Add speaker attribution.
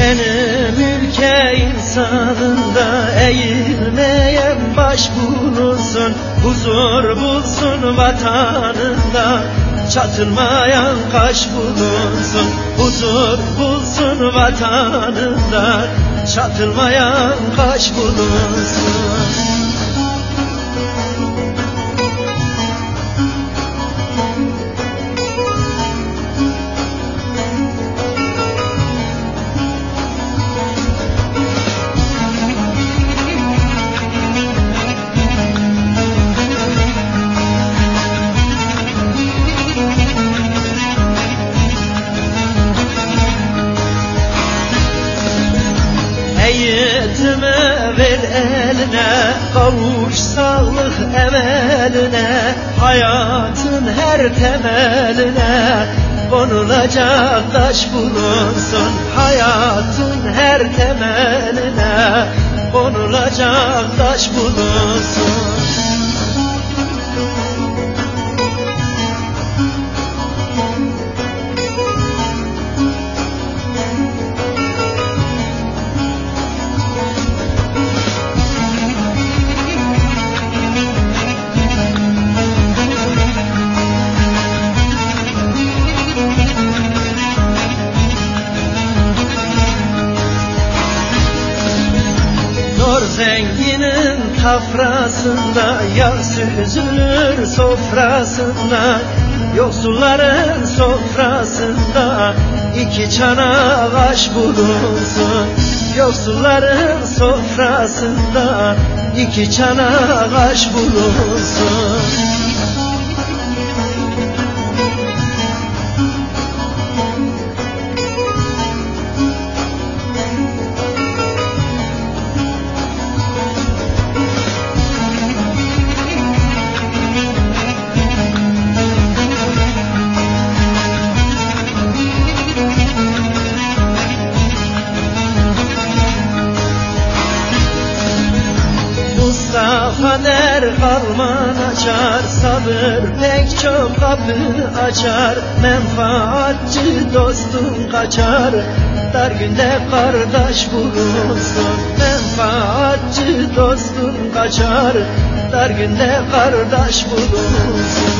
Speaker 1: Benim ülke insanında eğilmeyen baş bulunsun, huzur bulsun vatanında, çatılmayan kaş bulunsun, huzur bulsun vatanında, çatılmayan kaş bulunsun. Eğitime ver eline, kavuş sağlık emeline, hayatın her temeline konulacak taş bulunsun, hayatın her temeline konulacak taş bulunsun. Zenginin tafrasında yağ süzülür sofrasında, yoksulların sofrasında iki çanak aş bulunsun, yoksulların sofrasında iki çanak aş bulunsun. Kader harman açar, sabır pek çok kapı açar, menfaatçı dostum kaçar, dar günde kardeş bulunsun, menfaatçı dostum kaçar, dar günde kardeş bulunsun.